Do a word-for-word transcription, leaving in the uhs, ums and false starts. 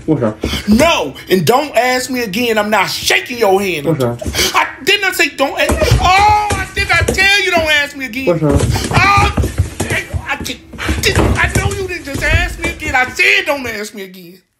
What's up? No, and don't ask me again. I'm not shaking your hand. What's up? I didn't I say don't ask. Oh, I think I tell you don't ask me again. What's up? Oh, I, I, I know you didn't just ask me again. I said don't ask me again.